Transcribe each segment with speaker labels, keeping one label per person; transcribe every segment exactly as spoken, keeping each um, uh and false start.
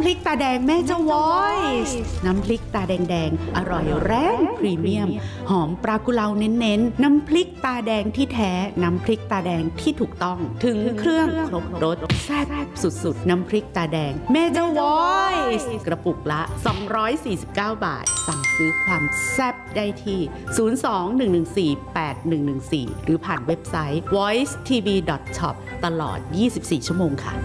Speaker 1: พริกตาแดงแม่เจ้า Voice น้ำพริกตาแดงๆอร่อยแรงพรีเมียมหอมปลากุเลาเน้นๆน้ำพริกตาแดงที่แท้น้ำพริกตาแดงที่ถูกต้องถึงเครื่องครบรสแซ่บสุดๆน้ำพริกตาแดงแม่เจ้า Voice กระปุกละสองร้อยสี่สิบเก้าบาทสั่งซื้อความแซ่บได้ที่ศูนย์ สอง หนึ่ง หนึ่ง สี่ แปด หนึ่ง หนึ่ง สี่หรือผ่านเว็บไซต์ วอยซ์ ที วี ดอท ช็อป ตลอดยี่สิบสี่ชั่วโมงค่ะ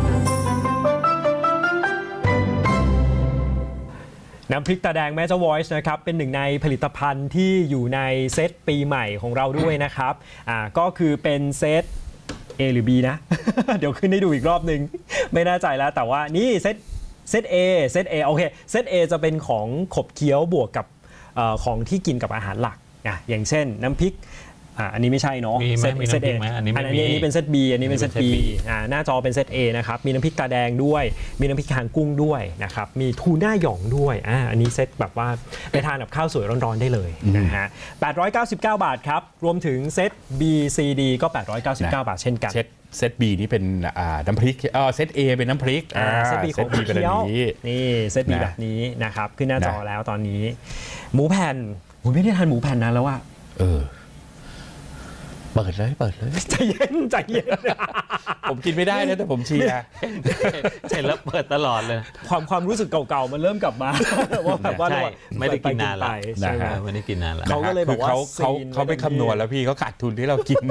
Speaker 2: น้ำพริกตาแดงแม่เจ้า Voice นะครับเป็นหนึ่งในผลิตภัณฑ์ที่อยู่ในเซตปีใหม่ของเราด้วยนะครับอ่าก็คือเป็นเซต A หรือ B นะ เดี๋ยวขึ้นให้ดูอีกรอบนึง ไม่แน่ใจแล้วแต่ว่านี่เซตเซต A เซต A โอเคเซต A จะเป็นของขบเคี้ยวบวกกับเอ่อของที่กินกับอาหารหลักนะอย่างเช่นน้ำพริกอ่าอันนี้ไม่ใช่เนาะเซตเซต A อันนี้อันนี้เป็นเซต B อันนี้เป็นเซต B อ่าหน้าจอเป็นเซต A นะครับมีน้ำพริกตาแดงด้วยมีน้ำพริกคางกุ้งด้วยนะครับมีทูน่าหยองด้วยอ่าอันนี้เซตแบบว่าไปทานกับข้าวสวยร้อนๆได้เลยนะฮะแปดร้อยเก้าสิบเก้าบาทครับรวมถึงเซต B C D ก็แปดร้อยเก้าสิบเก้าบาทเช่นกัน
Speaker 3: เซต B นี่เป็นน้ำพริกเออเซต A เป็นน้ำพริก
Speaker 2: เซต B ของเคี้ยวนี่เซต B แบบนี้นะครับขึ้นหน้าจอแล้วตอนนี้หมูแผ่นผมไม่ได้ทานหมูแผ่นนานแล้วอะ
Speaker 3: เออเปิดเลยเปิดเลย
Speaker 2: ใจเย็นใจเย็น
Speaker 3: ผมกินไม่ได้นะแต่ผมเชียร์
Speaker 4: ใช่แล้วเปิดตลอดเลย
Speaker 2: ความความรู้สึกเก่าๆมันเริ่มกลับมาว่าแบบว่า
Speaker 4: ไม่ได้กินนานแล้วใช่ไหมไม่ได้กินนานแล้ว
Speaker 2: เขาก็เลยบอกว่า
Speaker 3: เขาเขาไปคำนวณแล้วพี่เขาขาดทุนที่เรากิน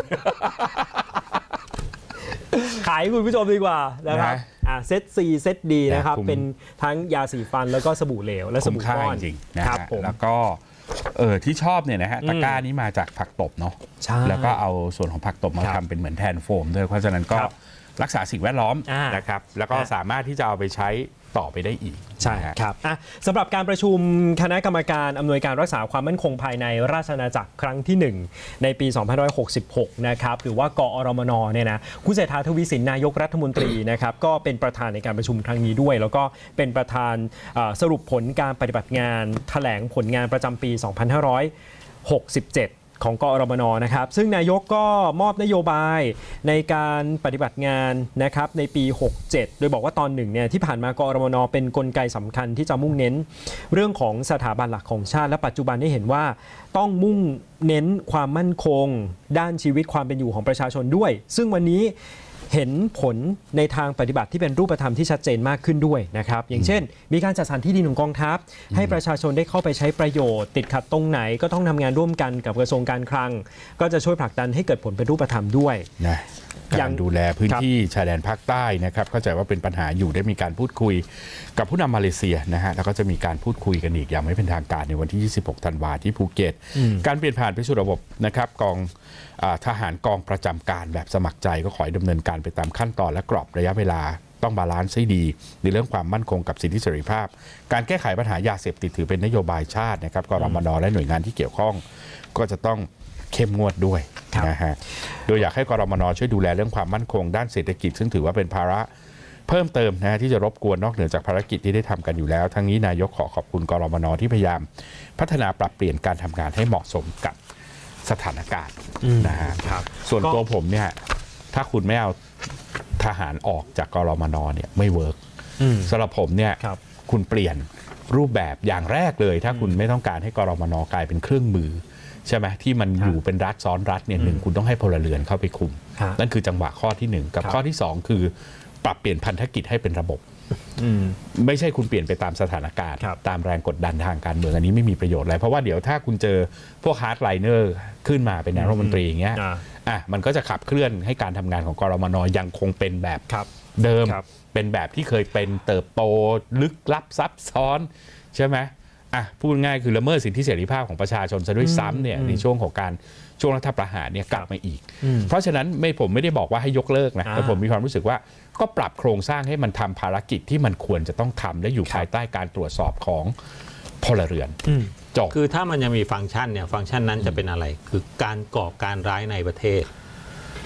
Speaker 2: ขายคุณผู้ชมดีกว่านะครับเซต C เซต D นะครับเป็นทั้งยาสีฟันแล้วก็สบู่เหลวและสบู่ก้อน
Speaker 3: จริงๆนะครับแล้วก็เออที่ชอบเนี่ยนะฮะตะกร้านี้มาจากผักตบเนาะแล้วก็เอาส่วนของผักตบมาทำเป็นเหมือนแทนโฟมด้วยเพราะฉะนั้นก็รักษาสิ่งแวดล้อมนะครับแล้วก็สามารถที่จะเอาไปใช้ต่อไปได้อีก
Speaker 2: ใช่ครับสำหรับการประชุมคณะกรรมการอำนวยการรักษาความมั่นคงภายในราชอาณาจักรครั้งที่หนึ่งในปีสองพันห้าร้อยหกสิบหกนะครับหรือว่ากอรมนเนี่ยนะคุณเศรษฐาทวีสินนายกรัฐมนตรีนะครับก็เป็นประธานในการประชุมครั้งนี้ด้วยแล้วก็เป็นประธานสรุปผลการปฏิบัติงานแถลงผลงานประจำปีสองพันห้าร้อยหกสิบเจ็ดของกอรมนนะครับซึ่งนายกก็มอบนโยบายในการปฏิบัติงานนะครับในปีหกเจ็ดโดยบอกว่าตอนหนึ่งเนี่ยที่ผ่านมากอรมนเป็นกลไกสำคัญที่จะมุ่งเน้นเรื่องของสถาบันหลักของชาติและปัจจุบันได้เห็นว่าต้องมุ่งเน้นความมั่นคงด้านชีวิตความเป็นอยู่ของประชาชนด้วยซึ่งวันนี้เห็นผลในทางปฏิบัติที่เป็นรูปธรรมที่ชัดเจนมากขึ้นด้วยนะครับอย่างเช่นมีการจัดสรรที่ดินของกองทัพให้ประชาชนได้เข้าไปใช้ประโยชน์ติดขัดตรงไหนก็ต้องทำงานร่วมกันกับกระทรวงการคลังก็จะช่วยผลักดันให้เกิดผลเป็นรูปธรรมด้วย
Speaker 3: นะการดูแลพื้นที่ชายแดนภาคใต้นะครับเข้าใจว่าเป็นปัญหาอยู่ได้มีการพูดคุยกับผู้นำมาเลเซียนะฮะแล้วก็จะมีการพูดคุยกันอีกอย่างไม่เป็นทางการในวันที่ยี่สิบหกธันวาคมที่ภูเก็ตการเปลี่ยนผ่านไปสู่ระบบนะครับกองทหารกองประจำการแบบสมัครใจก็ขอให้ดำเนินการไปตามขั้นตอนและกรอบระยะเวลาต้องบาลานซ์ให้ดีในเรื่องความมั่นคงกับสิทธิเสรีภาพการแก้ไขปัญหายาเสพติดถือเป็นนโยบายชาตินะครับกรมน.และหน่วยงานที่เกี่ยวข้องก็จะต้องเข้มงวดด้วยนะฮะโดยอยากให้กรมน.ช่วยดูแลเรื่องความมั่นคงด้านเศรษฐกิจซึ่งถือว่าเป็นภาระเพิ่มเติมนะที่จะรบกวนนอกเหนือจากภารกิจที่ได้ทำกันอยู่แล้วทั้งนี้นายกขอขอบคุณกรมน.ที่พยายามพัฒนาปรับเปลี่ยนการทำงานให้เหมาะสมกับสถานการณ์นะฮะส่วนตัวผมเนี่ยถ้าคุณไม่เอาทหารออกจากกรมน.เนี่ยไม่เวิร์กสำหรับผมเนี่ยคุณเปลี่ยนรูปแบบอย่างแรกเลยถ้าคุณไม่ต้องการให้กรมน.กลายเป็นเครื่องมือใช่ไหมที่มันอยู่เป็นรัฐซ้อนรัฐเนี่ยหนึ่งคุณต้องให้พลเรือนเข้าไปคุมนั่นคือจังหวะข้อที่หนึ่งกับข้อที่สองคือปรับเปลี่ยนพันธกิจให้เป็นระบบไม่ใช่คุณเปลี่ยนไปตามสถานการณ์ตามแรงกดดันทางการเมืองอันนี้ไม่มีประโยชน์อะไรเพราะว่าเดี๋ยวถ้าคุณเจอพวกฮาร์ดไลเนอร์ขึ้นมาเป็นนายรัฐมนตรีอย่างเงี้ยอ่ะมันก็จะขับเคลื่อนให้การทำงานของกรมน.ยังคงเป็นแบบเดิมเป็นแบบที่เคยเป็นเติบโตลึกลับซับซ้อนใช่ไหมอ่ะพูดง่ายคือละเมิดสิทธิเสรีภาพของประชาชนซะด้วยซ้ำเนี่ยในช่วงของการช่วงรัฐประหารเนี่ยกลับมาอีกเพราะฉะนั้นไม่ผมไม่ได้บอกว่าให้ยกเลิกนะแต่ผมมีความรู้สึกว่าก็ปรับโครงสร้างให้มันทำภารกิจที่มันควรจะต้องทำและอยู่ภายใต้การตรวจสอบของพลเรือนจบ
Speaker 4: คือถ้ามันยังมีฟังก์ชันเนี่ยฟังก์ชันนั้นจะเป็นอะไรคือการก่อการร้ายในประเทศ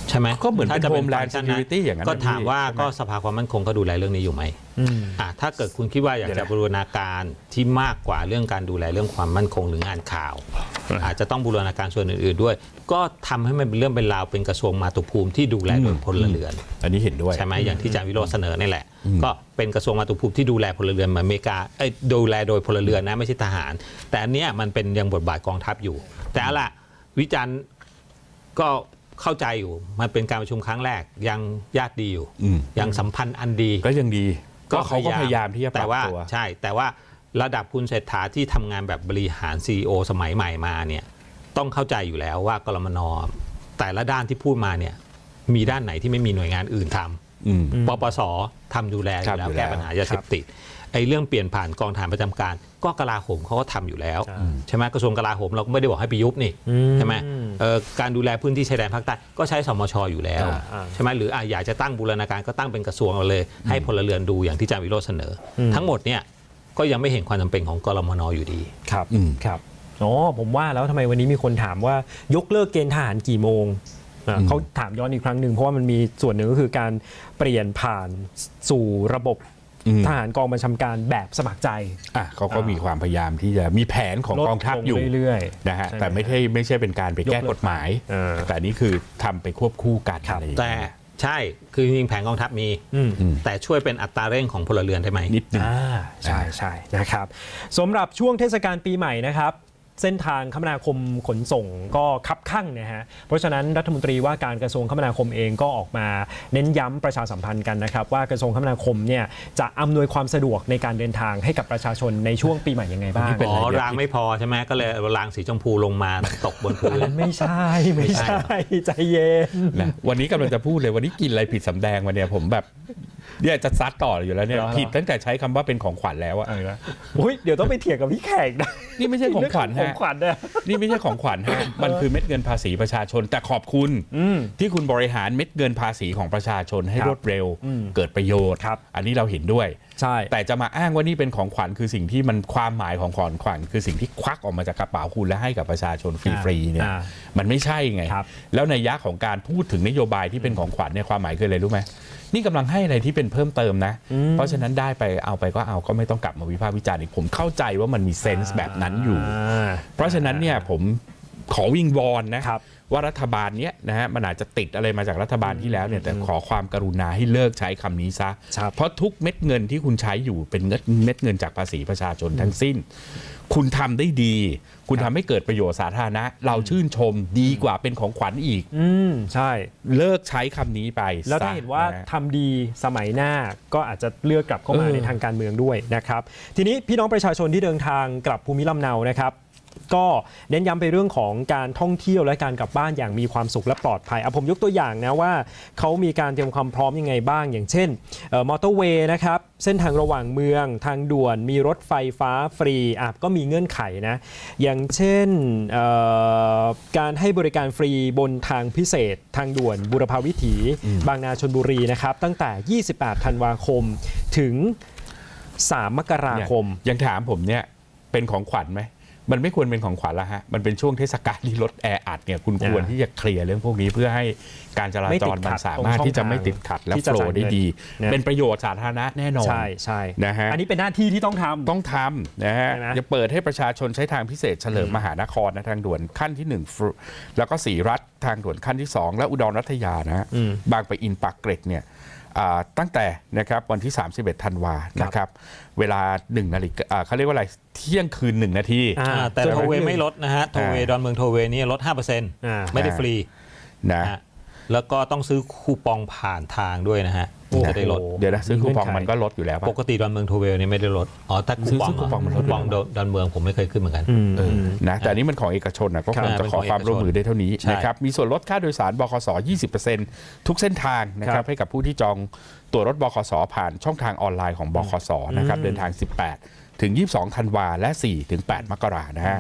Speaker 4: ใช่ไหม
Speaker 3: ก็เหมือนเป็น
Speaker 4: ถ้าจะเป็น
Speaker 3: Homeland Security อย่างนั้น
Speaker 4: ก็ถามว่าก็สภาความมั่นคงก็ดูแลเรื่องนี้อยู่ไหมอ่าถ้าเกิดคุณคิดว่าอยากจะบูรณาการที่มากกว่าเรื่องการดูแลเรื่องความมั่นคงหรืองานข่าว อาจจะต้องบูรณาการส่วนอื่นๆด้วยก็ทำให้มันเป็นเรื่องเป็นราวเป็นกระทรวงมาตุภูมิที่ดูแลโดยพลเรือน
Speaker 3: อันนี้เห็นด้วย
Speaker 4: ใช่ไหมอย่างที่อาจารย์วิโรจน์เสนอนี่แหละก็เป็นกระทรวงมาตุภูมิที่ดูแลพลเรือนเหมือนอเมริกาเอ้ยดูแลโดยพลเรือนนะไม่ใช่ทหารแต่อันเนี้ยมันเป็นยังบทบาทกองทัพอยู่แต่เอาล่ะวิจารณ์ก็เข้าใจอยู่มันเป็นการประชุมครั้งแรกยังญาติดีอยู่ยังสัมพันธ์อันดี
Speaker 3: ก็ยังดีก็เขาก็พยายามที่จะปรับตัว
Speaker 4: ใช่แต่ว่าระดับคุณเศรษฐาที่ทำงานแบบบริหาร ซี อี โอ สมัยใหม่มาเนี่ยต้องเข้าใจอยู่แล้วว่ากลมน.แต่ละด้านที่พูดมาเนี่ยมีด้านไหนที่ไม่มีหน่วยงานอื่นทำปปส.ทำดูแลอยู่แล้วแก้ปัญหายาเสพติดไอ้เรื่องเปลี่ยนผ่านกองทหารประจำการก็กลาโหมเขาก็ทำอยู่แล้วใช่ไหมกระทรวงกลาโหมเราก็ไม่ได้บอกให้ไปยุบนี่ใช่ไหมการดูแลพื้นที่ชายแดนภาคใต้ก็ใช้สมช.อยู่แล้วใช่ไหมหรืออยากจะตั้งบูรณาการก็ตั้งเป็นกระทรวงเลยให้พลเรือนดูอย่างที่อาจารย์วิโรจน์เสนอทั้งหมดเนี่ยก็ยังไม่เห็นความจำเป็นของกลมน.อยู่ดี
Speaker 2: ครับครับอ๋อผมว่าแล้วทำไมวันนี้มีคนถามว่ายกเลิกเกณฑ์ทหารกี่โมงเขาถามย้อนอีกครั้งหนึ่งเพราะว่ามันมีส่วนหนึ่งก็คือการเปลี่ยนผ่านสู่ระบบทหารกองบัญชาการแบบสมัครใจ
Speaker 3: อ่ะเขาก็มีความพยายามที่จะมีแผนของกองทัพอยู่
Speaker 2: เรื่อย
Speaker 3: ๆนะฮะแต่ไม่ใช่ไม่ใช่เป็นการไปแก้กฎหมายแต่นี่คือทำไปควบคู่กัน
Speaker 4: แต่ใช่คือจริงๆแผนกองทัพมีแต่ช่วยเป็นอัตราเร่งของพลเรือนได้ไหม
Speaker 3: นิดนึง
Speaker 2: ใช่ใช่นะครับสำหรับช่วงเทศกาลปีใหม่นะครับเส้นทางคมนาคมขนส่งก็คับคั่งนะฮะเพราะฉะนั้นรัฐมนตรีว่าการกระทรวงคมนาคมเองก็ออกมาเน้นย้ำประชาสัมพันธ์กันนะครับว่ากระทรวงคมนาคมเนี่ยจะอำนวยความสะดวกในการเดินทางให้กับประชาชนในช่วงปีใหม่ยังไงบ้าง
Speaker 4: อ๋อรางไม่พอใช่ไหมก็เลยรางสีชมพูลงมาตกบนพื้น
Speaker 2: ไม่ใช่ไม่ใช่ใจเย็น
Speaker 3: นะวันนี้กำลังจะพูดเลยวันนี้กินอะไรผิดสำแดงมาเนี่ยผมแบบเนี่ยจะซัดต่ออยู่แล้วเนี่ยผิดตั้งแต่ใช้คำว่าเป็นของขวัญแล้วอะ
Speaker 2: อุ้ยเดี๋ยวต้องไปเถียงกับพี่แขกนะ
Speaker 3: นี่ไม่ใช่ของขวัญฮะนี่ไม่ใช่ของขวัญฮะมันคือเม็ดเงินภาษีประชาชนแต่ขอบคุณที่คุณบริหารเม็ดเงินภาษีของประชาชนให้รวดเร็วเกิดประโยชน์อันนี้เราเห็นด้วย
Speaker 2: ใช่
Speaker 3: แต่จะมาอ้างว่านี่เป็นของขวัญคือสิ่งที่มันความหมายของของขวัญคือสิ่งที่ควักออกมาจากกระเป๋าคุณและให้กับประชาชนฟรีๆเนี่ยมันไม่ใช่ไงแล้วในยักษ์ของการพูดถึงนโยบายที่เป็นของขวัญเนี่ยความหมายคืออะไรรู้ไหมนี่กำลังให้อะไรที่เป็นเพิ่มเติมนะเพราะฉะนั้นได้ไปเอาไปก็เอาก็ไม่ต้องกลับมาวิพากษ์วิจารณ์อีกผมเข้าใจว่ามันมีเซนส์แบบนั้นอยู่เพราะฉะนั้นเนี่ยผมขอวิงวอนนะว่ารัฐบาลเนี้ยนะฮะมันอาจจะติดอะไรมาจากรัฐบาลที่แล้วเนี่ยแต่ขอความกรุณาให้เลิกใช้คำนี้ซะเพราะทุกเม็ดเงินที่คุณใช้อยู่เป็นเม็ดเงินจากภาษีประชาชนทั้งสิ้นคุณทำได้ดีคุณทำให้เกิดประโยชน์สาธารณะเราชื่นชมดีกว่าเป็นของขวัญอีก
Speaker 2: อืมใช่
Speaker 3: เลิกใช้คำนี้ไป
Speaker 2: แล้วถ้าเห็นว่าทำดีสมัยหน้าก็อาจจะเลือกกลับเข้ามาในทางการเมืองด้วยนะครับทีนี้พี่น้องประชาชนที่เดินทางกลับภูมิลำเนานะครับก็เน้นย้ำไปเรื่องของการท่องเที่ยวและการกลับบ้านอย่างมีความสุขและปลอดภัยเอาผมยกตัวอย่างนะว่าเขามีการเตรียมความพร้อมยังไงบ้างอย่างเช่นมอเตอร์เวย์นะครับเส้นทางระหว่างเมืองทางด่วนมีรถไฟฟ้าฟรีอ่ะก็มีเงื่อนไขนะอย่างเช่นการให้บริการฟรีบนทางพิเศษทางด่วนบุรพาวิถีบางนาชลบุรีนะครับตั้งแต่ยี่สิบแปดธันวาคมถึงสามมกราคม
Speaker 3: ยังถามผมเนี่ยเป็นของขวัญไหมมันไม่ควรเป็นของขวัญละฮะมันเป็นช่วงเทศกาลที่รถแออัดเนี่ยคุณควรที่จะเคลียร์เรื่องพวกนี้เพื่อให้การจราจรมันสามารถที่จะไม่ติดขัดและโฟลว์ได้ดีเป็นประโยชน์สาธารณะแน่นอน
Speaker 2: ใช่ใช่
Speaker 3: นะฮะ
Speaker 2: อันนี้เป็นหน้าที่ที่ต้องทำ
Speaker 3: ต้องทำนะฮะจะเปิดให้ประชาชนใช้ทางพิเศษเฉลิมมหานครนะทางด่วนขั้นที่หนึ่งแล้วก็สี่รัฐทางด่วนขั้นที่สองและอุดรรัตยานะฮะบางปะอินปากเกร็ดเนี่ยตั้งแต่นะครับวันที่สามสิบเอ็ดธันวานะครับเวลาหนึ่งนาฬิกาเขาเรียกว่าอะไรเที่ยงคืนหนึ่งนาที
Speaker 4: แต่โทเวไม่ลดนะฮะโทเวดอนเมืองโทเวนี่ลด ห้าเปอร์เซ็นต์ ไม่ได้ฟรี
Speaker 3: นะ
Speaker 4: แล้วก็ต้องซื้อคูปองผ่านทางด้วยนะฮะจะได้ลด
Speaker 3: เดี๋ยวนะซื้อคูปองมันก็ลดอยู่แล้ว
Speaker 4: ปกติดอนเมืองโทเวนี่ไม่ได้ลดอ๋อถ้าคูปองมันลดคูปองดอนเมืองผมไม่เคยขึ้นเหมือนกัน
Speaker 3: นะแต่นี้มันของเอกชนนะก็คงจะขอความร่วมมือได้เท่านี้นะครับมีส่วนลดค่าโดยสารบขส ยี่สิบเปอร์เซ็นต์ ทุกเส้นทางนะครับให้กับผู้ที่จองตั๋วรถบขสผ่านช่องทางออนไลน์ของบขสนะครับเดินทางสิบแปดถึงยี่สิบสองธันวาและสี่ถึงแปดมกรานะฮะ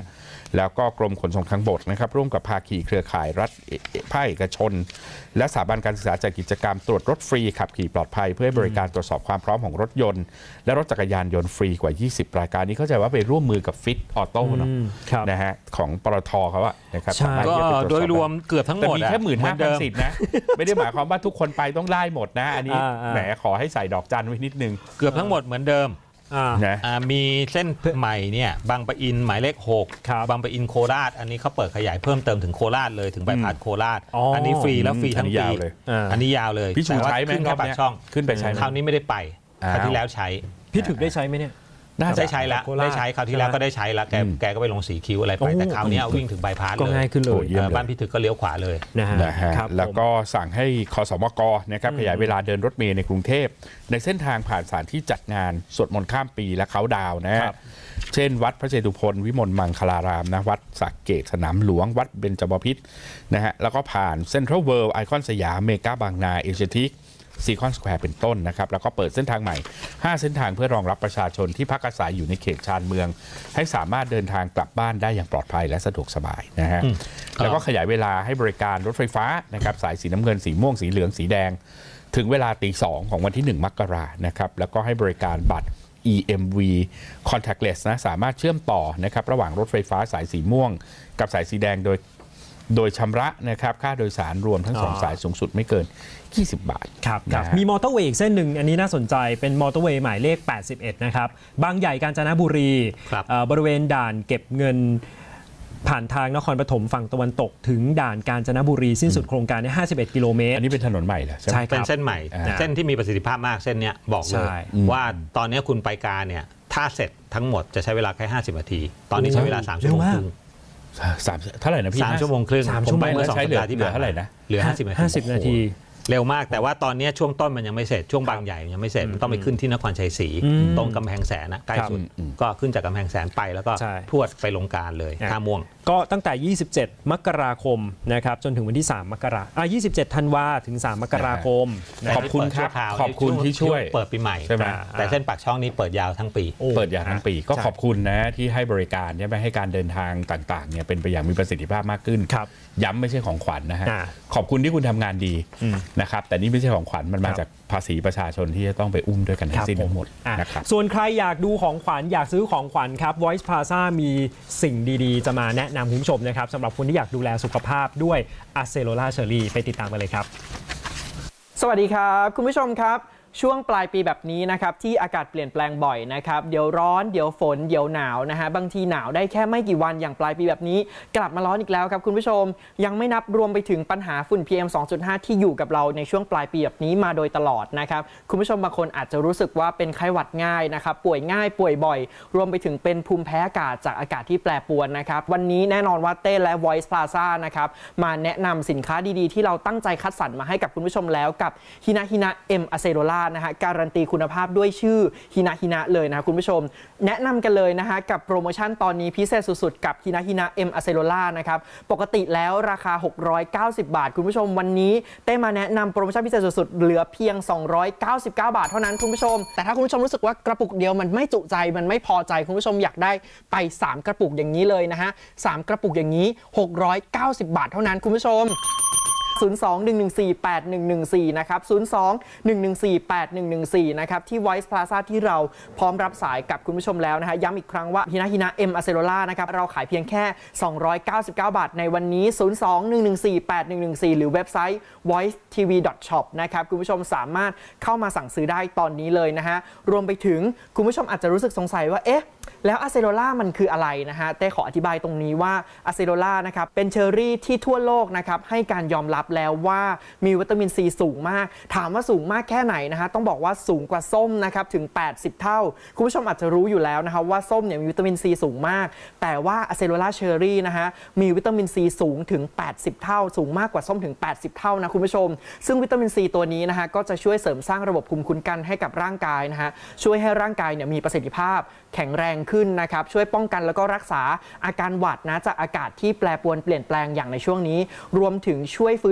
Speaker 3: แล้วก็กรมขนส่งทางบกนะครับร่วมกับภาคีเครือข่ายรัฐภาคเอกชนและสถาบันการศึกษาจัดกิจกรรมตรวจรถฟรีขับขี่ปลอดภัยเพื่อให้บริการตรวจสอบความพร้อมของรถยนต์และรถจักรยานยนต์ฟรีกว่ายี่สิบรายการนี้เข้าใจว่าไปร่วมมือกับฟิตออโต้เนาะนะฮะของปตทเขาอะนะครับ
Speaker 4: ก็โดยรวมเกือบทั้งหมด
Speaker 3: แต่มีแค่หมื่นห้าพันสิทธิ์นะไม่ได้หมายความว่าทุกคนไปต้องได้หมดนะอันนี้แหมขอให้ใส่ดอกจันไว้นิดนึง
Speaker 4: เกือบทั้งหมดเหมือนเดิมมีเส้นใหม่เนี่ยบางปะอินหมายเลขหกบางปะอินโคราชอันนี้เขาเปิดขยายเพิ่มเติมถึงโคราชเลยถึงบายพาสโคราชอันนี้ฟรีแล้วฟรีทั้งปีอันนี้ยาวเลย
Speaker 3: พี่ชูใช้ไหม
Speaker 4: ขึ้นแค่ปากช่อง
Speaker 3: ขึ้นไปใช้
Speaker 4: คราวนี้ไม่ได้ไปคราวที่แล้วใช้
Speaker 2: พี่ถึกได้ใช้ไหมเนี่ย
Speaker 4: ได้ใช้แล้วได้ใช้คราวที่แล้วก็ได้ใช้แล้วแกแกก็ไปลงสีคิ้วอะไรไปแต่คราวนี้วิ่งถึงบายพาสเลย
Speaker 2: ก็ง่ายขึ้นเลย
Speaker 4: บ้านพี่ถึกก็เลี้ยวขวาเลย
Speaker 3: นะฮะแล้วก็สั่งให้คสมกนะครับขยายเวลาเดินรถเมล์ในกรุงเทพในเส้นทางผ่านสถานที่จัดงานสวดมนต์ข้ามปีและเค้าดาวนะฮะเช่นวัดพระเจตุพนวิมลมังคลารามนะวัดสักเกตสนามหลวงวัดเบญจบพิตรนะฮะแล้วก็ผ่านเซ็นทรัลเวิลด์ไอคอนสยามเมกาบางนาเอเชียทิกซีคอนสแควร์เป็นต้นนะครับแล้วก็เปิดเส้นทางใหม่ห้าเส้นทางเพื่อรองรับประชาชนที่พักอาศัยอยู่ในเขตชานเมืองให้สามารถเดินทางกลับบ้านได้อย่างปลอดภัยและสะดวกสบายนะฮะแล้วก็ขยายเวลาให้บริการรถไฟฟ้านะครับสายสีน้ำเงินสีม่วงสีเหลืองสีแดงถึงเวลาตีสองของวันที่หนึ่งมกราคมนะครับแล้วก็ให้บริการบัตร อี เอ็ม วี contactless นะสามารถเชื่อมต่อนะครับระหว่างรถไฟฟ้าสายสีม่วงกับสายสีแดงโดยโดยชำระนะครับค่าโดยสารรวมทั้งสองสายสูงสุดไม่เกินยี่สิบบาท
Speaker 2: ครับครับมีมอเตอร์เวย์อีกเส้นหนึ่งอันนี้น่าสนใจเป็นมอเตอร์เวย์หมายเลขแปดสิบเอ็ดนะครับบางใหญ่กาญจนบุรีบริเวณด่านเก็บเงินผ่านทางนครปฐมฝั่งตะวันตกถึงด่านกาญจนบุรีสิ้นสุดโครงการในห้าสิบเอ็ดกิโลเมตร
Speaker 3: อันนี้เป็นถนนใหม่เหรอ
Speaker 4: ใช่เป็นเส้นใหม่เส้นที่มีประสิทธิภาพมากเส้นนี้บอกเลยว่าตอนนี้คุณไปการเนี่ยถ้าเสร็จทั้งหมดจะใช้เวลาแค่ห้าสิบนาทีตอนนี้ใช้เวลาสามชั่วโมงครึ่ง
Speaker 3: สามเท่าไหร่นะพี่
Speaker 4: สามชั่วโมงครึ่ง
Speaker 3: ผมไปเมื่อสองสัปดาห์ที่ผ่านมาเท่าไหร่นะ
Speaker 4: เหลือห้าสิบนาที
Speaker 2: ห้าสิบนาที
Speaker 4: เร็วมากแต่ว่าตอนนี้ช่วงต้นมันยังไม่เสร็จช่วงบางใหญ่ยังไม่เสร็จมันต้องไปขึ้นที่นครชัยศรีตรงกำแพงแสนนะใกล้สุดก็ขึ้นจากกำแพงแสนไปแล้วก็พรวดไปลงการเลยท่าม่วง
Speaker 2: ก็ตั้งแต่ยี่สิบเจ็ดมกราคมนะครับจนถึงวันที่สามมกราคมอ่ะยี่สิบเจ็ดธันวาถึงสามมกราคม
Speaker 3: ขอบคุณครับขอบคุณที่ช่วย
Speaker 4: เปิดปีใหม่ใช่ไหมแต่เส้นปากช่องนี้เปิดยาวทั้งปี
Speaker 3: เปิดยาวทั้งปีก็ขอบคุณนะที่ให้บริการใช่ไหมให้การเดินทางต่างๆเนี่ยเป็นไปอย่างมีประสิทธิภาพมากขึ้นย้ำไม่ใช่ของขวัญนะฮะขอบคุณที่คุณทำงานดีนะครับแต่นี่ไม่ใช่ของขวัญมันมาจากภาษีประชาชนที่จะต้องไปอุ้มด้วยกันทั้งสิ้นทั้งหมดนะครับ
Speaker 2: ส่วนใครอยากดูของขวัญอยากซื้อของขวัญครับ Voice Plaza มีสิ่งดีๆจะมาแนะนำคุณผู้ชมนะครับสำหรับคนที่อยากดูแลสุขภาพด้วย Acerola Cherry ไปติดตามกันเลยครับ
Speaker 5: สวัสดีครับคุณผู้ชมครับช่วงปลายปีแบบนี้นะครับที่อากาศเปลี่ยนแปลงบ่อยนะครับเดี๋ยวร้อนเดี๋ยวฝนเดี๋ยวหนาวนะฮะบางทีหนาวได้แค่ไม่กี่วันอย่างปลายปีแบบนี้กลับมาร้อนอีกแล้วครับคุณผู้ชมยังไม่นับรวมไปถึงปัญหาฝุ่น พี เอ็ม สองจุดห้า ที่อยู่กับเราในช่วงปลายปีแบบนี้มาโดยตลอดนะครับคุณผู้ชมบางคนอาจจะรู้สึกว่าเป็นไข้หวัดง่ายนะครับป่วยง่ายป่วยบ่อยรวมไปถึงเป็นภูมิแพ้อากาศจากอากาศที่แปรปรวนนะครับวันนี้แน่นอนว่าเต้และ Voice Plaza นะครับมาแนะนำสินค้าดีๆที่เราตั้งใจคัดสรรมาให้กับคุณผู้ชมแล้วกับฮินาฮินา M Acerola นะฮะการันตีคุณภาพด้วยชื่อฮินาฮินะเลยนะคุณผู้ชมแนะนำกันเลยนะฮะกับโปรโมชั่นตอนนี้พิเศษสุดๆกับฮินาฮินะ M Acerola นะครับปกติแล้วราคาหกร้อยเก้าสิบบาทคุณผู้ชมวันนี้เต้มาแนะนำโปรโมชั่นพิเศษสุดๆเหลือเพียงสองร้อยเก้าสิบเก้าบาทเท่านั้นคุณผู้ชมแต่ถ้าคุณผู้ชมรู้สึกว่ากระปุกเดียวมันไม่จุใจมันไม่พอใจคุณผู้ชมอยากได้ไปสามกระปุกอย่างนี้เลยนะฮะสามกระปุกอย่างนี้หกร้อยเก้าสิบบาทเท่านั้นคุณผู้ชมศูนย์ สอง หนึ่ง หนึ่ง สี่ แปด หนึ่ง หนึ่ง สี่นะครับศูนย์ สอง หนึ่ง หนึ่ง สี่ แปด หนึ่ง หนึ่ง สี่นะครับที่ Voice Plaza ที่เราพร้อมรับสายกับคุณผู้ชมแล้วนะฮะย้ำอีกครั้งว่าฮินาฮินา M Acerola นะครับเราขายเพียงแค่สองร้อยเก้าสิบเก้าบาทในวันนี้ศูนย์ สอง หนึ่ง หนึ่ง สี่ แปด หนึ่ง หนึ่ง สี่หรือเว็บไซต์ voice t v dot shop นะครับคุณผู้ชมสามารถเข้ามาสั่งซื้อได้ตอนนี้เลยนะฮะรวมไปถึงคุณผู้ชมอาจจะรู้สึกสงสัยว่าเอ๊ะแล้ว Acerola มันคืออะไรนะฮะเต้ขออธิบายตรงนี้ว่า Acerola นะครับเป็นเชอร์รี่ที่ทั่วโลกนะครับให้การยอมรับแล้วว่ามีวิตามินซีสูงมากถามว่าสูงมากแค่ไหนนะฮะต้องบอกว่าสูงกว่าส้มนะครับถึงแปดสิบเท่าคุณผู้ชมอาจจะรู้อยู่แล้วนะครับว่าส้มเนี่ยมีวิตามินซีสูงมากแต่ว่า Acerola Cherry นะฮะมีวิตามินซีสูงถึงแปดสิบเท่าสูงมากกว่าส้มถึงแปดสิบเท่านะคุณผู้ชมซึ่งวิตามินซีตัวนี้นะฮะก็จะช่วยเสริมสร้างระบบภูมิคุ้มกันให้กับร่างกายนะฮะช่วยให้ร่างกายเนี่ยมีประสิทธิภาพแข็งแรงขึ้นนะครับช่วยป้องกันแล้วก็รักษาอาการหวัดนะจากอากาศที่แปรปรวนเปลี่ยนแปลงอย่างในช่วงนี้รวมถึงช่วยฟื้น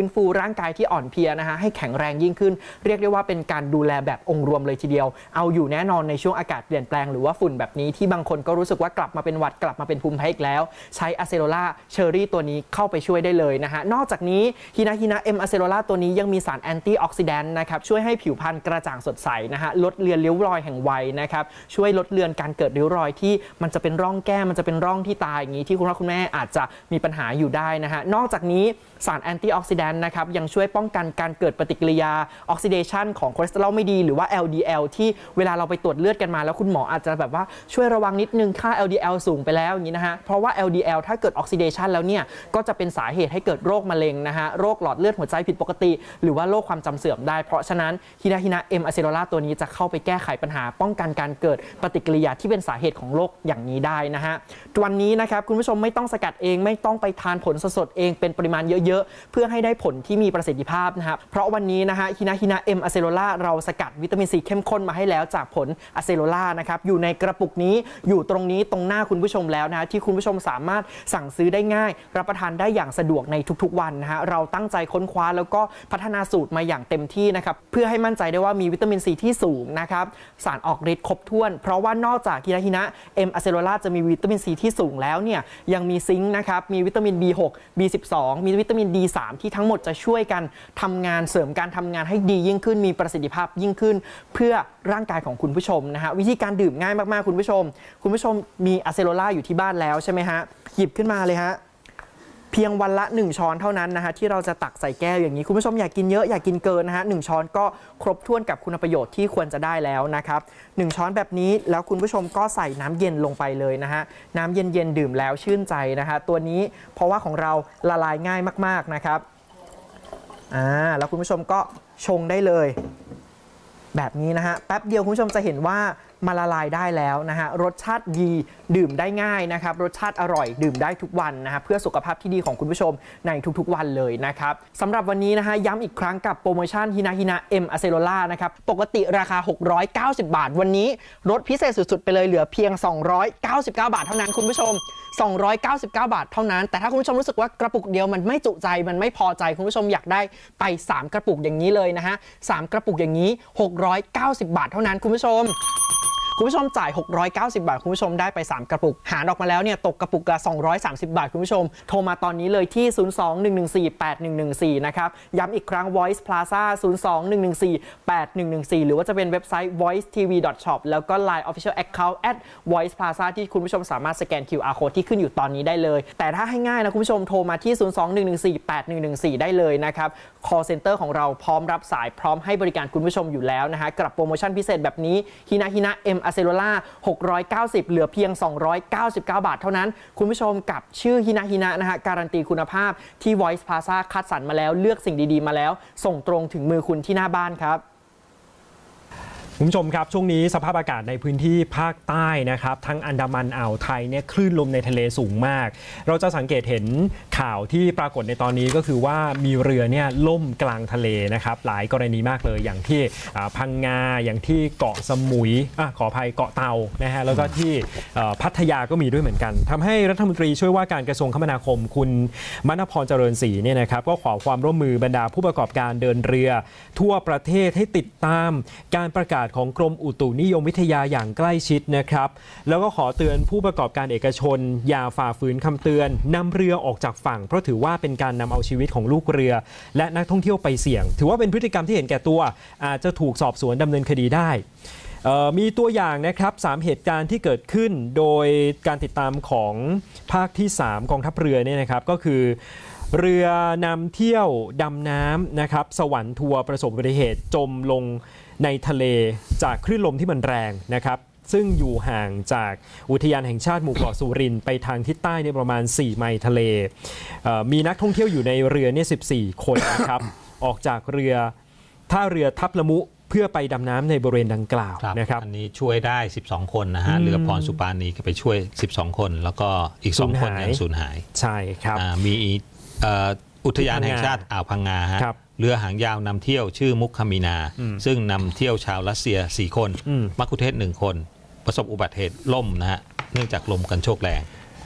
Speaker 5: นฟูร่างกายที่อ่อนเพลียนะฮะให้แข็งแรงยิ่งขึ้นเรียกได้ว่าเป็นการดูแลแบบองค์รวมเลยทีเดียวเอาอยู่แน่นอนในช่วงอากาศเปลี่ยนแปลงหรือว่าฝุ่นแบบนี้ที่บางคนก็รู้สึกว่ากลับมาเป็นหวัดกลับมาเป็นภูมิแพ้อีกแล้วใช้อะเซโลล่าเชอรี่ตัวนี้เข้าไปช่วยได้เลยนะฮะนอกจากนี้ฮินาฮินาเอ็มอะเซโลล่าตัวนี้ยังมีสารแอนตี้ออกซิแดนต์นะครับช่วยให้ผิวพรรณกระจ่างสดใสนะฮะลดเลือนริ้วรอยแห่งวัยนะครับช่วยลดเลือนการเกิดริ้วรอยที่มันจะเป็นร่องแก้มมันจะเป็นร่องที่ตาอย่างนี้ที่คุณพ่อคุณแม่อาจจะมีปัญหาอยู่ได้นะฮะนอกจากนี้สารแอนตี้ออกซิแดนต์นะครับยังช่วยป้องกันการเกิดปฏิกิริยาออกซิเดชันของคอเลสเตอรอลไม่ดีหรือว่า แอล ดี แอล ที่เวลาเราไปตรวจเลือดกันมาแล้วคุณหมออาจจะแบบว่าช่วยระวังนิดนึงค่า แอล ดี แอล สูงไปแล้วอย่างนี้นะฮะเพราะว่า แอล ดี แอล ถ้าเกิดออกซิเดชันแล้วเนี่ยก็จะเป็นสาเหตุให้เกิดโรคมะเร็งนะฮะโรคหลอดเลือดหัวใจผิดปกติหรือว่าโรคความจำเสื่อมได้เพราะฉะนั้นฮินาฮินาเอ็มอะเซโลล่าตัวนี้จะเข้าไปแก้ไขปัญหาป้องกันการเกิดปฏิกิริยาที่เป็นสาเหตุของโรคอย่างนี้ได้นะฮะวันนี้นะครับคุณผู้ชมไม่ต้องสกัดเองไม่ต้องไปทานผลสดๆเองเป็นปริมาณเยอะๆเพื่อให้ได้ผลที่มีประสิทธิภาพนะครับเพราะวันนี้นะฮะฮินาฮินาเอ็มอะเซโลล่าเราสกัดวิตามินซีเข้มข้นมาให้แล้วจากผลอะเซโลล่านะครับอยู่ในกระปุกนี้อยู่ตรงนี้ตรงหน้าคุณผู้ชมแล้วนะฮะที่คุณผู้ชมสามารถสั่งซื้อได้ง่ายรับประทานได้อย่างสะดวกในทุกๆวันนะฮะเราตั้งใจค้นคว้าแล้วก็พัฒนาสูตรมาอย่างเต็มที่นะครับเพื่อให้มั่นใจได้ว่ามีวิตามินซีที่สูงนะครับสารออกฤทธิ์ครบถ้วนเพราะว่านอกจากฮินาฮินะเอ็มอะเซโลล่าจะมีวิตามินซีที่สูงแล้วเนี่ยยังมีซิงค์นะครับมีวิตามิน บี หก บี สิบสอง มีวิตามิน ดี สาม ที่ทั้งหมดจะช่วยกันทำงานเสริมการทำงานให้ดียิ่งขึ้นมีประสิทธิภาพยิ่งขึ้นเพื่อร่างกายของคุณผู้ชมนะฮะวิธีการดื่มง่ายมากๆคุณผู้ชมคุณผู้ชมมีอะเซโลล่าอยู่ที่บ้านแล้วใช่ไหมฮะหยิบขึ้นมาเลยฮะเพียงวันละหนึ่งช้อนเท่านั้นนะฮะที่เราจะตักใส่แก้วอย่างนี้คุณผู้ชมอยากกินเยอะอยากกินเกินนะฮะหนึ่งช้อนก็ครบถ้วนกับคุณประโยชน์ที่ควรจะได้แล้วนะครับหนึ่งช้อนแบบนี้แล้วคุณผู้ชมก็ใส่น้ำเย็นลงไปเลยนะฮะน้ำเย็นๆดื่มแล้วชื่นใจนะฮะตัวนี้เพราะว่าของเราละลายง่ายมากๆนะครับอ่าแล้วคุณผู้ชมก็ชงได้เลยแบบนี้นะฮะแป๊บเดียวคุณผู้ชมจะเห็นว่ามาละลายได้แล้วนะฮะรสชาติดีดื่มได้ง่ายนะครับรสชาติอร่อยดื่มได้ทุกวันนะฮะเพื่อสุขภาพที่ดีของคุณผู้ชมในทุกๆวันเลยนะครับสำหรับวันนี้นะฮะย้ำอีกครั้งกับโปรโมชั่นฮินาฮินาเอ็มอะเซโลล่านะครับปกติราคาหกร้อยเก้าสิบบาทวันนี้ลดพิเศษสุดๆไปเลยเหลือเพียงสองร้อยเก้าสิบเก้าบาทเท่านั้นคุณผู้ชมสองร้อยเก้าสิบเก้าบาทเท่านั้นแต่ถ้าคุณผู้ชมรู้สึกว่ากระปุกเดียวมันไม่จุใจมันไม่พอใจคุณผู้ชมอยากได้ไปสามกระปุกอย่างนี้เลยนะฮะสามกระปุกอย่างนี้หกร้อยเก้าสิบบาทเท่านั้นคุณผู้ชมคุณผู้ชมจ่ายหกร้อยเก้าสิบบาทคุณผู้ชมได้ไปสามกระปุกหารออกมาแล้วเนี่ยตกกระปุกละสองร้อยสามสิบบาทคุณผู้ชมโทรมาตอนนี้เลยที่ศูนย์ สอง หนึ่ง หนึ่ง สี่ แปด หนึ่ง หนึ่ง สี่นะครับย้ำอีกครั้ง Voice Plaza ศูนย์ สอง หนึ่ง หนึ่ง สี่ แปด หนึ่ง หนึ่ง สี่หรือว่าจะเป็นเว็บไซต์ voice t v dot shop แล้วก็ ไลน์ Official Account at voice plaza ที่คุณผู้ชมสามารถสแกน คิว อาร์ Code ที่ขึ้นอยู่ตอนนี้ได้เลยแต่ถ้าให้ง่ายนะคุณผู้ชมโทรมาที่ ศูนย์ สอง หนึ่ง หนึ่ง สี่ แปด หนึ่ง หนึ่ง สี่ ได้เลยนะครับ call center ของเราพร้อมรับสายพร้อมให้บริการคุณผู้ชมอยู่แล้วนะฮะกับโปรโมชั่นพิเศษแบบนี้ฮินาฮินาเอ็มอะเซโลล่าหกร้อยเก้าสิบเหลือเพียงสองร้อยเก้าสิบเก้าบาทเท่านั้นคุณผู้ชมกับชื่อฮินาฮินะนะฮะการันตีคุณภาพที่ Voice Plaza คัดสรรมาแล้วเลือกสิ่งดีๆมาแล้วส่งตรงถึงมือคุณที่หน้าบ้านครับ
Speaker 2: คุณผู้ชมครับช่วงนี้สภาพอากาศในพื้นที่ภาคใต้นะครับทั้งอันดามันอ่าวไทยเนี่ยคลื่นลมในทะเลสูงมากเราจะสังเกตเห็นข่าวที่ปรากฏในตอนนี้ก็คือว่ามีเรือเนี่ยล่มกลางทะเลนะครับหลายกรณีมากเลยอย่างที่พังงาอย่างที่เกาะสมุยอ่ะขออภัยเกาะเตานะฮะแล้วก็ที่พัทยาก็มีด้วยเหมือนกันทำให้รัฐมนตรีช่วยว่าการกระทรวงคมนาคมคุณมณพรเจริญศรีเนี่ยนะครับก็ขอความร่วมมือบรรดาผู้ประกอบการเดินเรือทั่วประเทศให้ติดตามการประกาศของกรมอุตุนิยมวิทยาอย่างใกล้ชิดนะครับแล้วก็ขอเตือนผู้ประกอบการเอกชนอย่าฝ่าฝืนคำเตือนนำเรือออกจากฝั่งเพราะถือว่าเป็นการนำเอาชีวิตของลูกเรือและนักท่องเที่ยวไปเสี่ยงถือว่าเป็นพฤติกรรมที่เห็นแก่ตัวอาจจะถูกสอบสวนดำเนินคดีได้มีตัวอย่างนะครับสามเหตุการณ์ที่เกิดขึ้นโดยการติดตามของภาคที่สามกองทัพเรือเนี่ยนะครับก็คือเรือนำเที่ยวดำน้ำนะครับสวรรค์ทัวร์ประสบอุบัติเหตุจมลงในทะเลจากคลื่นลมที่มันแรงนะครับซึ่งอยู่ห่างจากอุทยานแห่งชาติหมู่เกาะสุรินทร์ไปทางทิศใต้ในประมาณสี่ไมล์ทะเลมีนักท่องเที่ยวอยู่ในเรือเนี่ยสิบสี่คนนะครับ ออกจากเรือท่าเรือทับละมุเพื่อไปดำน้ำในบริเวณดังกล่าวนะครับ
Speaker 4: อันนี้ช่วยได้สิบสองคนนะฮะเรือพรสุปานีก็ไปช่วยสิบสองคนแล้วก็อีกสองคนยังสูญหาย
Speaker 2: ใช่ครับ
Speaker 4: มีอุทยานแห่งชาติอ่าวพังงาฮะเรือหางยาวนำเที่ยวชื่อมุคคามีนาซึ่งนำเที่ยวชาวรัสเซียสี่คนมัคคุเทศก์หนึ่งคนประสบอุบัติเหตุล่มนะฮะเนื่องจากลมกันโชกแรง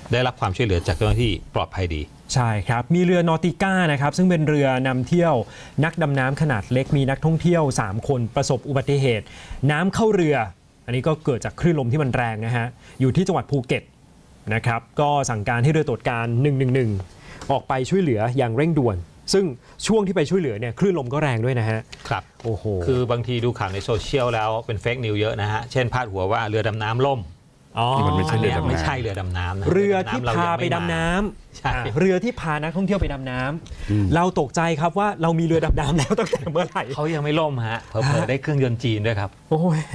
Speaker 4: ได้รับความช่วยเหลือจากเจ้าหน้าที่ปลอดภัยดี
Speaker 2: ใช่ครับมีเรือนอติก้านะครับซึ่งเป็นเรือนำเที่ยวนักดำน้ำขนาดเล็กมีนักท่องเที่ยวสามคนประสบอุบัติเหตุน้ำเข้าเรืออันนี้ก็เกิดจากคลื่นลมที่มันแรงนะฮะอยู่ที่จังหวัดภูเก็ตนะครับก็สั่งการให้เรือตรวจการหนึ่งหนึ่งหนึ่งออกไปช่วยเหลืออย่างเร่งด่วนซึ่งช่วงที่ไปช่วยเหลือเนี่ยคลื่นลมก็แรงด้วยนะฮะ
Speaker 4: ครับ
Speaker 2: โอ้โห
Speaker 4: คือบางทีดูข่าวในโซเชียลแล้วเป็นเฟกนิวเยอะนะฮะเช่นพาดหัวว่าเรือดำน้ำล่ม
Speaker 2: อ๋อ
Speaker 3: มันไม่ใช่เรือดำน้ำ
Speaker 4: ไม่ใช่เรือดำน้ำนะ
Speaker 2: เรือที่พาไปดำน้ำเรือที่พานักท่องเที่ยวไปดำน้ำเราตกใจครับว่าเรามีเรือดำน้ำแล้วตั้งแต่เมื่อไหร่
Speaker 4: เขายังไม่ล่มฮะเผลอๆได้เครื่องยนต์จีนด้วยครับ
Speaker 2: โอ้ย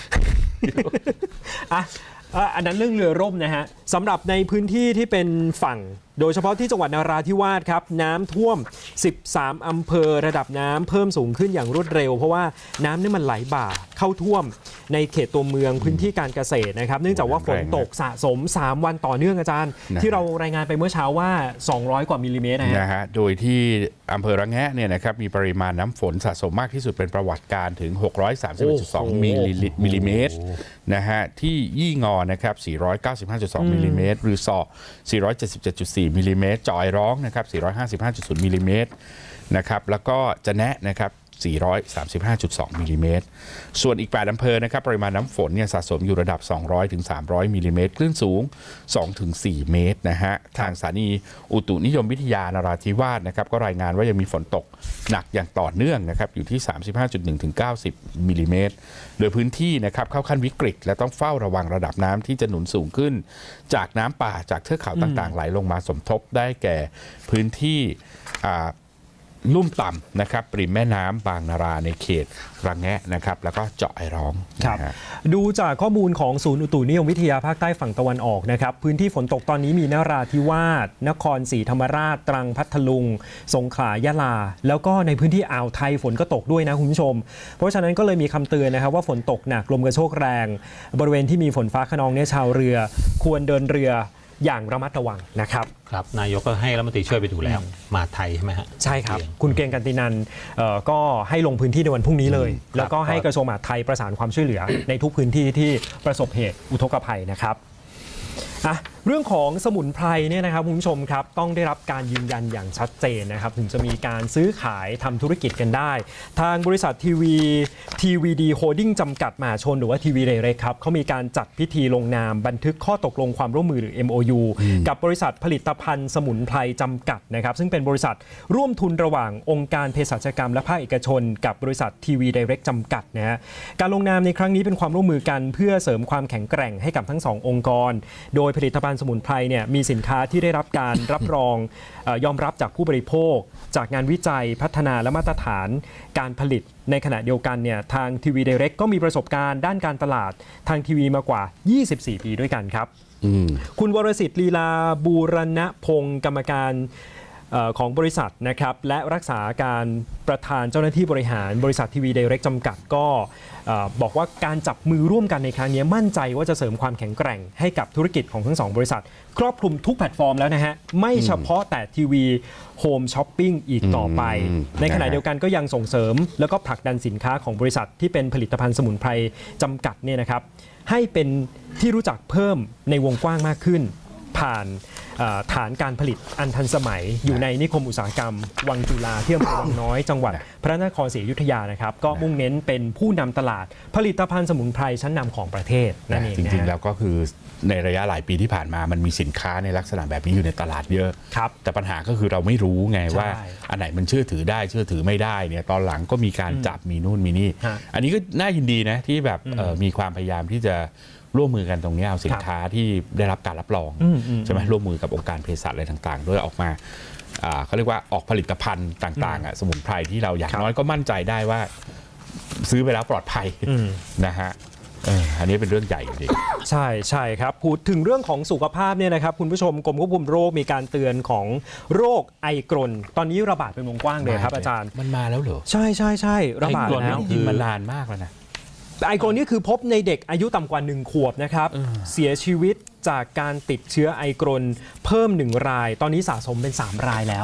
Speaker 2: อ่ะอันนั้นเรื่องเรือร่มนะฮะสำหรับในพื้นที่ที่เป็นฝั่งโดยเฉพาะที่จังหวัดนราธิวาสครับน้ำท่วมสิบสามอำเภอระดับน้ำเพิ่มสูงขึ้นอย่างรวดเร็วเพราะว่าน้ำนี่มันไหลบ่าเข้าท่วมในเขตตัวเมืองพื้นที่การเกษตรนะครับเนื่องจากว่าฝนตกสะสมสามวันต่อเนื่องอาจารย์ที่เรารายงานไปเมื่อเช้าว่าสองร้อยกว่ามิลลิเมตร
Speaker 3: นะฮะโดยที่อำเภอระแงะเนี่ยนะครับมีปริมาณน้ำฝนสะสมมากที่สุดเป็นประวัติการถึง หกร้อยสามสิบเอ็ดจุดสอง มิลลิเมตรนะฮะที่ยี่งอนะครับ สี่ร้อยเก้าสิบห้าจุดสอง มิลลิเมตรหรือสอสี่ร้อยเจ็ดสิบเจ็ดจุดสี่ มิลลิเมตรจอยร้องนะครับ สี่ร้อยห้าสิบห้าจุดศูนย์ มิลลิเมตรนะครับแล้วก็จะแนะนะครับสี่ร้อยสามสิบห้าจุดสอง มิลลิเมตรส่วนอีกแปดอำเภอนะครับปริมาณน้ำฝนเนี่ยสะสมอยู่ระดับสองร้อยถึงสามร้อยมิลลิเมตรคลื่นสูง สองถึงสี่ เมตรนะฮะทางสถานีอุตุนิยมวิทยานราธิวาสนะครับก็รายงานว่ายังมีฝนตกหนักอย่างต่อเนื่องนะครับอยู่ที่ สามสิบห้าจุดหนึ่ง ถึง เก้าสิบ มิลลิเมตรโดยพื้นที่นะครับเข้าขั้นวิกฤตและต้องเฝ้าระวังระดับน้ำที่จะหนุนสูงขึ้นจากน้ำป่าจากเทือกเขาต่างๆไหลลงมาสมทบได้แก่พื้นที่ลุ่มต่ำนะครับริมแม่น้ำบางนาราในเขตระแงะนะครับแล้วก็เจาะไอร้อง
Speaker 2: ครับดูจากข้อมูลของศูนย์อุตุนิยมวิทยาภาคใต้ฝั่งตะวันออกนะครับพื้นที่ฝนตกตอนนี้มีนราธิวาสนครศรีธรรมราชตรังพัทลุงสงขลายะลาแล้วก็ในพื้นที่อ่าวไทยฝนก็ตกด้วยนะคุณผู้ชมเพราะฉะนั้นก็เลยมีคำเตือนนะครับว่าฝนตกหนักลมกระโชกแรงบริเวณที่มีฝนฟ้าคะนองเนี่ยชาวเรือควรเดินเรืออย่างระมัดระวังนะครับ
Speaker 4: ครับนายกก็ให้รัฐมนตรีช่วยไปดูแล้วมาไทยใช่ไหมฮะ
Speaker 2: ใช่ครับคุณเกรียงกันตินันก็ให้ลงพื้นที่ในวันพรุ่งนี้เลยแล้วก็ให้กระทรวงมหาดไทยประสานความช่วยเหลือในทุกพื้นที่ที่ประสบเหตุอุทกภัยนะครับอ่ะเรื่องของสมุนไพรเนี่ยนะครับคุณผู้ชมครับต้องได้รับการยืนยันอย่างชัดเจนนะครับถึงจะมีการซื้อขายทำธุรกิจกันได้ทางบริษัททีวีทีวีดีโฮลดิ้งจำกัดมหาชนหรือว่าทีวีไดเรกครับเขามีการจัดพิธีลงนามบันทึกข้อตกลงความร่วมมือหรือ เอ็ม โอ ยู กับบริษัทผลิตภัณฑ์สมุนไพรจำกัดนะครับซึ่งเป็นบริษัทร่วมทุนระหว่างองค์การเภสัชกรรมและภาคเอกชนกับบริษัททีวีไดเรกจำกัดนะฮะการลงนามในครั้งนี้เป็นความร่วมมือกันเพื่อเสริมความแข็งแกร่งให้กับทั้งสององค์กรโดยผลิตภัณฑ์สมุนไพรเนี่ยมีสินค้าที่ได้รับการรับรองยอมรับจากผู้บริโภคจากงานวิจัยพัฒนาและมาตรฐานการผลิตในขณะเดียวกันเนี่ยทางทีวีไดเรกก็มีประสบการณ์ด้านการตลาดทางทีวีมากว่ายี่สิบสี่ปีด้วยกันครับคุณวรสิทธิ์ลีลาบูรณพงศ์กรรมการของบริษัทนะครับและรักษาการประธานเจ้าหน้าที่บริหารบริษัททีวีไดเรกจำกัดก็บอกว่าการจับมือร่วมกันในครั้งนี้มั่นใจว่าจะเสริมความแข็งแกร่งให้กับธุรกิจของทั้งสองบริษัทครอบคลุมทุกแพลตฟอร์มแล้วนะฮะไม่เฉพาะแต่ทีวีโฮมช้อปปิ้งอีกต่อไปในขณะเดียวกันก็ยังส่งเสริมแล้วก็ผลักดันสินค้าของบริษัทที่เป็นผลิตภัณฑ์สมุนไพรจำกัดเนี่ยนะครับให้เป็นที่รู้จักเพิ่มในวงกว้างมากขึ้นผ่านฐานการผลิตอันทันสมัยอยู่ในนิคมอุตสาหกรรมวังจุฬาที่อำเภอวังน้อยจังหวัดพระนครศรีอยุธยานะครับก็มุ่งเน้นเป็นผู้นำตลาดผลิตภัณฑ์สมุนไพรชั้นนำของประเทศนั่นเอง
Speaker 3: จริงๆแล้วก็คือในระยะหลายปีที่ผ่านมามันมีสินค้าในลักษณะแบบนี้อยู่ในตลาดเยอะแต่ปัญหาก็คือเราไม่รู้ไงว่าอันไหนมันเชื่อถือได้เชื่อถือไม่ได้เนี่ยตอนหลังก็มีการจับมีนู่นมีนี่อันนี้ก็น่ายินดีนะที่แบบมีความพยายามที่จะร่วมมือกันตรงนี้เอาสินค้าที่ได้รับการรับรองใช่ไหมร่วมมือกับองค์การเภสัชอะไรต่างๆด้วยออกมาเขาเรียกว่าออกผลิตภัณฑ์ต่างๆสมุนไพรที่เราอย่างน้อยก็มั่นใจได้ว่าซื้อไปแล้วปลอดภัยนะฮะอันนี้เป็นเรื่องใหญ่จริง
Speaker 2: ใช่ใช่ครับพูดถึงเรื่องของสุขภาพเนี่ยนะครับคุณผู้ชมกรมควบคุมโรคมีการเตือนของโรคไอกรนตอนนี้ระบาดเป็นวงกว้างเลยครับอาจารย์
Speaker 3: มันมาแล้วเหรอ
Speaker 2: ใช่ใช่ใช่ระบาดแล้ว
Speaker 3: คือมันนานมากแล้วนะ
Speaker 2: ไอกรนนี่คือพบในเด็กอายุต่ำกว่าหนึ่งขวบนะครับเสียชีวิตจากการติดเชื้อไอกรนเพิ่มหนึ่งรายตอนนี้สะสมเป็นสามรายแล้ว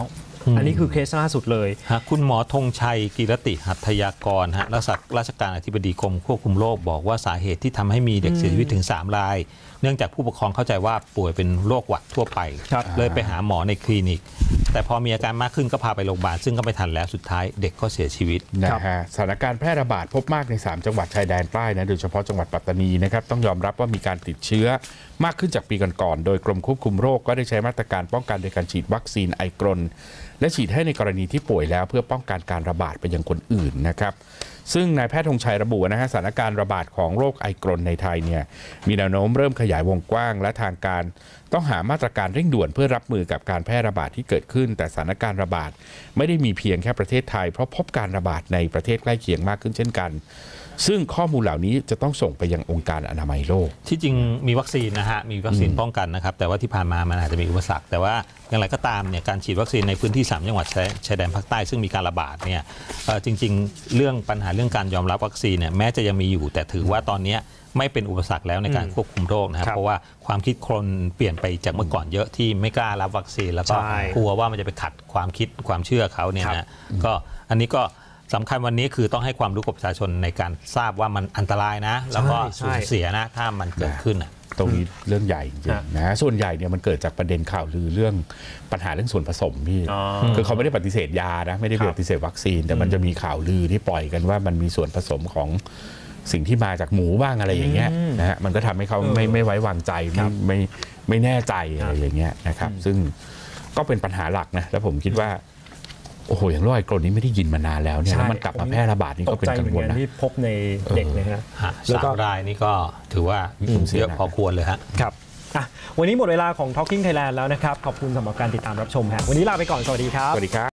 Speaker 2: อันนี้คือเคสล่าสุดเลย
Speaker 4: ฮะคุณหมอธงชัยกิรติหัตถยากรฮะรักษาราชการอธิบดีกรมควบคุมโรคบอกว่าสาเหตุที่ทำให้มีเด็กเสียชีวิตถึงสามรายเนื่องจากผู้ปกครองเข้าใจว่าป่วยเป็นโรคหวัดทั่วไปเลยไปหาหมอในคลินิกแต่พอมีอาการมากขึ้นก็พาไปโรงพยาบาลซึ่งก็ไม่ทันแล้วสุดท้ายเด็กก็เสียชีวิต
Speaker 3: นะฮะสถานการณ์แพร่ระบาดพบมากในสามจังหวัดชายแดนใต้นะโดยเฉพาะจังหวัดปัตตานีนะครับต้องยอมรับว่ามีการติดเชื้อมากขึ้นจากปีก่อนๆโดยกรมควบคุมโรคก็ได้ใช้มาตรการป้องกันโดยการฉีดวัคซีนไอกรนและฉีดให้ในกรณีที่ป่วยแล้วเพื่อป้องกันการระบาดไปยังคนอื่นนะครับซึ่งนายแพทย์ธงชัยระบุนะฮะสถานการณ์ระบาดของโรคไอกรนในไทยเนี่ยมีแนวโน้มเริ่มขยายวงกว้างและทางการต้องหามาตรการเร่งด่วนเพื่อรับมือกับการแพร่ระบาดที่เกิดขึ้นแต่สถานการณ์ระบาดไม่ได้มีเพียงแค่ประเทศไทยเพราะพบการระบาดในประเทศใกล้เคียงมากขึ้นเช่นกันซึ่งข้อมูลเหล่านี้จะต้องส่งไปยังองค์การอนามัยโลก
Speaker 4: ที่จริงมีวัคซีนนะฮะมีวัคซีนป้องกันนะครับแต่ว่าที่ผ่านมามันอาจจะมีอุปสรรคแต่ว่าอย่างไรก็ตามเนี่ยการฉีดวัคซีนในพื้นที่สามจังหวัดชายแดนภาคใต้ซึ่งมีการระบาดเนี่ยจริงๆเรื่องปัญหาเรื่องการยอมรับวัคซีนเนี่ยแม้จะยังมีอยู่แต่ถือว่าตอนนี้ไม่เป็นอุปสรรคแล้วในการควบคุมโรคนะครับเพราะว่าความคิดคนเปลี่ยนไปจากเมื่อก่อนเยอะที่ไม่กล้ารับวัคซีนแล้วก็กลัวว่ามันจะไปขัดความคิดความเชื่อเขาเนี่ยนะก็อันนี้ก็สำคัญวันนี้คือต้องให้ความรู้กับประชาชนในการทราบว่ามันอันตรายนะแล้วก็สูญเสียนะถ้ามันเกิดขึ้น
Speaker 3: ตรงนี้เรื่องใหญ่จริงๆนะส่วนใหญ่เนี่ยมันเกิดจากประเด็นข่าวลือเรื่องปัญหาเรื่องส่วนผสมพี่คือเขาไม่ได้ปฏิเสธยานะไม่ได้ปฏิเสธวัคซีนแต่มันจะมีข่าวลือที่ปล่อยกันว่ามันมีส่วนผสมของสิ่งที่มาจากหมูบ้างอะไรอย่างเงี้ยนะฮะมันก็ทำให้เขาไม่ไม่ไว้วางใจไม่ไม่ไม่แน่ใจอะไรอย่างเงี้ยนะครับซึ่งก็เป็นปัญหาหลักนะแล้วผมคิดว่าโอ้โหอย่างโรคไอกรนนี้ไม่ได้ยินมานานแล้วเนี่ยแล้วมันกลับมาแพร่ระบาดนี่ก็เป็นกังวลนะ
Speaker 2: ที่พบในเด็กนะฮะ
Speaker 4: แล้วก็รายนี่ก็ถือว่าเยอะพอควรเลยฮะ
Speaker 2: ครับวันนี้หมดเวลาของ Talking Thailand แล้วนะครับขอบคุณสำหรับการติดตามรับชมฮะวันนี้ลาไปก่อนสวัสดีครับ
Speaker 3: สวัสดีครับ